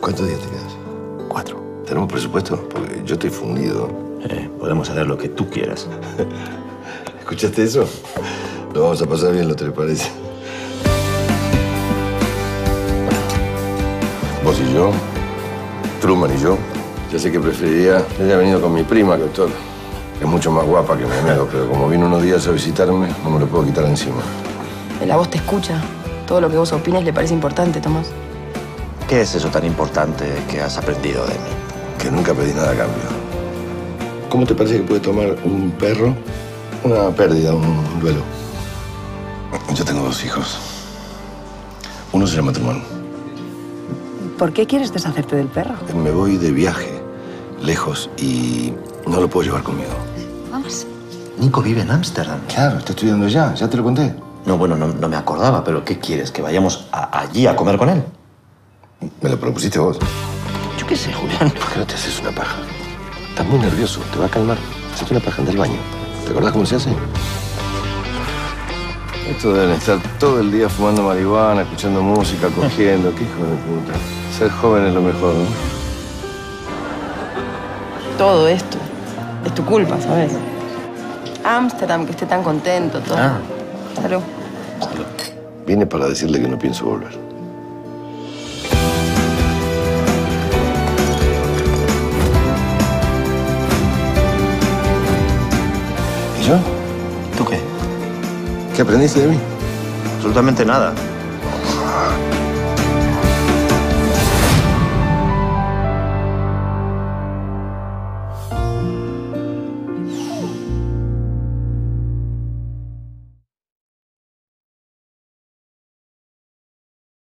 ¿Cuántos días te quedas? 4. ¿Tenemos presupuesto? Porque yo estoy fundido. Podemos hacer lo que tú quieras. ¿Escuchaste eso? Lo vamos a pasar bien, ¿no te parece? Vos y yo, Truman y yo. Ya sé que preferiría que haya venido con mi prima, que doctor. Que es mucho más guapa que mi amigo, pero como vino unos días a visitarme, no me lo puedo quitar encima. La voz te escucha. Todo lo que vos opines le parece importante, Tomás. ¿Qué es eso tan importante que has aprendido de mí? Que nunca pedí nada a cambio. ¿Cómo te parece que puede tomar un perro una pérdida, un duelo? Yo tengo 2 hijos. Uno se llama Truman. ¿Por qué quieres deshacerte del perro? Me voy de viaje, lejos, y no lo puedo llevar conmigo. Vamos. Nico vive en Ámsterdam. Claro, está estudiando ya te lo conté. No, bueno, no me acordaba, pero ¿qué quieres? ¿Que vayamos allí a comer con él? Me lo propusiste vos. Yo qué sé, Julián. ¿Por qué no te haces una paja? Estás muy nervioso, te va a calmar. Hacete una paja, anda al baño. ¿Te acordás cómo se hace? Estos deben estar todo el día fumando marihuana, escuchando música, cogiendo. Qué hijo de puta. Ser joven es lo mejor, ¿no? Todo esto es tu culpa, ¿sabes? Ámsterdam, que esté tan contento, todo. Salud. Vine para decirle que no pienso volver. ¿Y yo? ¿Tú qué? ¿Qué aprendiste de mí? Absolutamente nada.